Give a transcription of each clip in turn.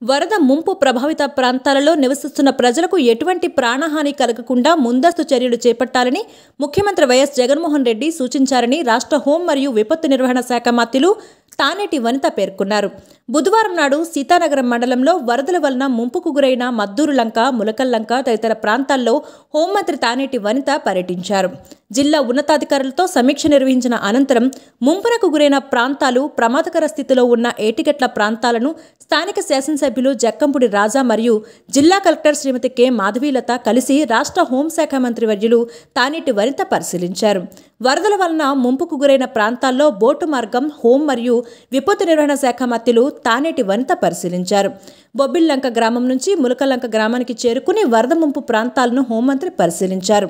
వరద ముంపు ప్రభావిత ప్రాంతాలలో నివసిస్తున్న ప్రజలకు ఎటువంటి ప్రాణహాని కలగకుండా ముందస్తు చర్యలు చేపట్టాలని ముఖ్యమంత్రి వైఎస్ జగన్మోహన్ రెడ్డి సూచించారని రాష్ట్ర హోం మరియు విపత్తు నిర్వహణ శాఖ మంత్రులు తానేటి వనిత పేర్కొన్నారు. బుధవారం నాడు సీతానగరం మండలంలో వరదల వలన ముంపుకు గురైన మద్దూరు లంక, ములకల్ లంక తదితర ప్రాంతాల్లో హోంమంత్రి తానేటి వనిత పర్యటించారు. జిల్లా ఉన్నతాధికారులతో సమీక్ష నిర్వహించిన అనంతరం ముంపునకు గురైన ప్రాంతాలు, ప్రమాదకర స్థితిలో ఉన్న ఏటిగట్ల ప్రాంతాలను స్థానిక శాసనసభ్యులు జక్కంపూడి రాజా మరియు జిల్లా కలెక్టర్ శ్రీమతి కె మాధవీలత కలిసి రాష్ట్ర హోంశాఖ మంత్రి వర్యులు తానేటి వనిత పరిశీలించారు. వరదల వలన ముంపుకు గురైన ప్రాంతాల్లో బోటు మార్గం హోం మరియు విపత్తు నిర్వహణ శాఖ మంత్రులు తానేటి వనిత పరిశీలించారు. బొబ్బిల్లంక గ్రామం నుంచి ములకలంక గ్రామానికి చేరుకుని వరద ముంపు ప్రాంతాలను హోంమంత్రి పరిశీలించారు.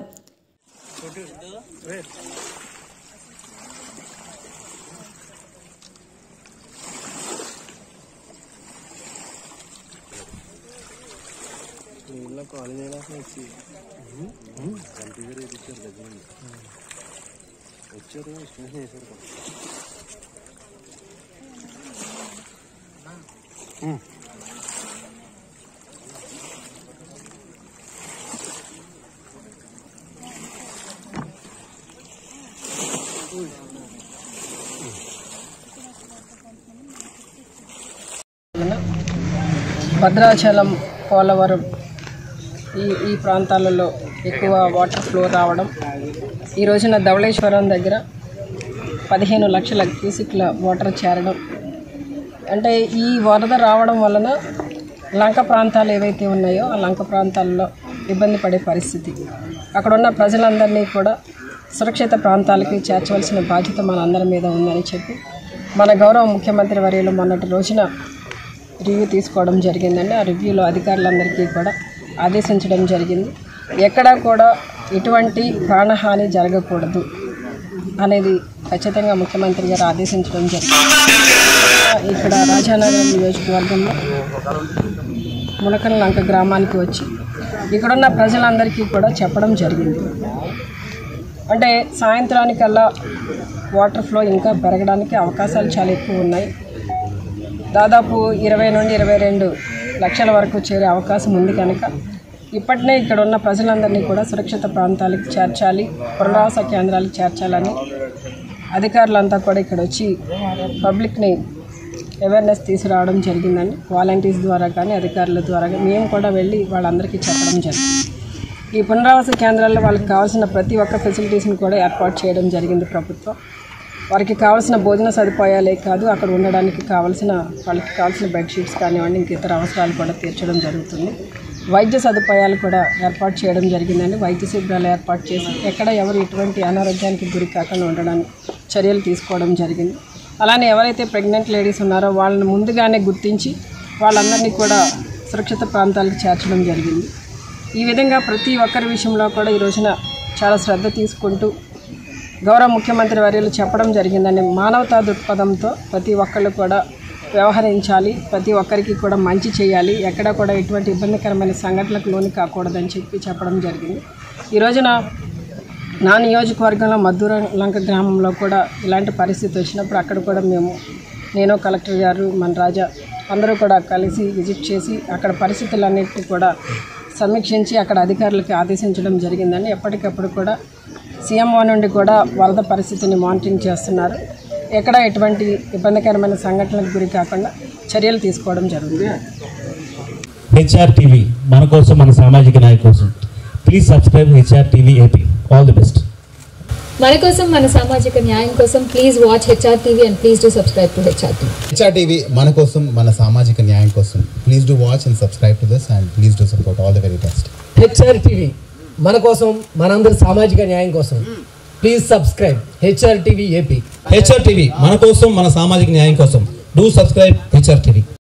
భద్రాచలం, పోలవరం ఈ ప్రాంతాలలో ఎక్కువ వాటర్ ఫ్లో రావడం, ఈ రోజున ధవళేశ్వరం దగ్గర 15 లక్షల క్యూసిక్ల వాటర్ చేరడం, అంటే ఈ వరద రావడం వలన లంక ప్రాంతాలు ఏవైతే ఉన్నాయో ఆ లంక ప్రాంతాల్లో ఇబ్బంది పడే పరిస్థితి. అక్కడ ఉన్న ప్రజలందరినీ కూడా సురక్షిత ప్రాంతాలకి చేర్చవలసిన బాధ్యత మనందరి మీద ఉందని చెప్పి మన గౌరవ ముఖ్యమంత్రి వర్యులు మొన్నటి రోజున రివ్యూ తీసుకోవడం జరిగిందండి. ఆ రివ్యూలో అధికారులందరికీ కూడా ఆదేశించడం జరిగింది. ఎక్కడా కూడా ఎటువంటి ప్రాణహాని జరగకూడదు అనేది ఖచ్చితంగా ముఖ్యమంత్రి గారు ఆదేశించడం జరిగింది. ఇక్కడ రాజానగరం నియోజకవర్గంలో ములకల్ లంక గ్రామానికి వచ్చి ఇక్కడున్న ప్రజలందరికీ కూడా చెప్పడం జరిగింది. అంటే సాయంత్రానికల్లా వాటర్ ఫ్లో ఇంకా పెరగడానికి అవకాశాలు చాలా ఎక్కువ ఉన్నాయి. దాదాపు 20 నుండి 22 లక్షల వరకు చేరే అవకాశం ఉంది. కనుక ఇప్పటినే ఇక్కడ ఉన్న ప్రజలందరినీ కూడా సురక్షిత ప్రాంతాలకు చేర్చాలి, పునరావాస కేంద్రాలకు చేర్చాలని అధికారులంతా కూడా ఇక్కడ వచ్చి పబ్లిక్ని అవేర్నెస్ తీసుకురావడం జరిగిందండి. వాలంటీర్స్ ద్వారా కానీ అధికారుల ద్వారా కానీ మేము కూడా వెళ్ళి వాళ్ళందరికీ చెప్పడం జరిగింది. ఈ పునరావాస కేంద్రాల్లో వాళ్ళకి కావాల్సిన ప్రతి ఒక్క ఫెసిలిటీస్ని కూడా ఏర్పాటు చేయడం జరిగింది ప్రభుత్వం. వారికి కావాల్సిన భోజన సదుపాయాలే కాదు, అక్కడ ఉండడానికి వాళ్ళకి కావాల్సిన బెడ్షీట్స్ కానివ్వండి, ఇంక ఇతర అవసరాలు కూడా తీర్చడం జరుగుతుంది. వైద్య సదుపాయాలు కూడా ఏర్పాటు చేయడం జరిగిందండి. వైద్య శిబిరాలు ఏర్పాటు చేసి ఎక్కడ ఎవరు ఎటువంటి అనారోగ్యానికి గురి కాకుండా ఉండడానికి చర్యలు తీసుకోవడం జరిగింది. అలానే ఎవరైతే ప్రెగ్నెంట్ లేడీస్ ఉన్నారో వాళ్ళని ముందుగానే గుర్తించి వాళ్ళందరినీ కూడా సురక్షిత ప్రాంతాలకు చేర్చడం జరిగింది. ఈ విధంగా ప్రతి ఒక్కరి విషయంలో కూడా ఈ రోజున చాలా శ్రద్ధ తీసుకుంటూ గౌరవ ముఖ్యమంత్రి వర్యులు చెప్పడం జరిగిందండి. మానవతా దృక్పథంతో ప్రతి ఒక్కళ్ళు కూడా వ్యవహరించాలి, ప్రతి ఒక్కరికి కూడా మంచి చేయాలి, ఎక్కడ కూడా ఎటువంటి ఇబ్బందికరమైన సంఘటనలకు లోను కాకూడదని చెప్పడం జరిగింది. ఈ రోజున నా నియోజకవర్గంలో మద్దూరు లంక గ్రామంలో కూడా ఇలాంటి పరిస్థితి వచ్చినప్పుడు అక్కడ కూడా నేను కలెక్టర్ గారు, మన రాజా అందరూ కూడా కలిసి విజిట్ చేసి అక్కడ పరిస్థితులన్నింటినీ కూడా సమీక్షించి అక్కడ అధికారులకు ఆదేశించడం జరిగిందండి. ఎప్పటికప్పుడు కూడా సీఎంఓ నుండి కూడా వరద పరిస్థితిని మానిటరింగ్ చేస్తున్నారు. ఎక్కడ ఎటువంటి ఇబ్బందికరమైన సంఘటనలకు గురి కాకుండా చర్యలు తీసుకోవడం జరుగుతుంది. హెచ్ఆర్ టీవీ మన కోసం, మన సామాజిక న్యాయం కోసం. Please subscribe HR TV AP. All the best. మన కోసం, మన సామాజిక న్యాయం కోసం please watch HR TV and please do subscribe to HR TV. HR TV మన కోసం, మన సామాజిక న్యాయం కోసం. Please do watch and subscribe to this and please do support. All the very best. HR TV మన కోసం, మనందరి సామాజిక న్యాయం కోసం. Please subscribe HR TV AP. HR TV మన కోసం, మన సామాజిక న్యాయం కోసం. Do subscribe HR TV.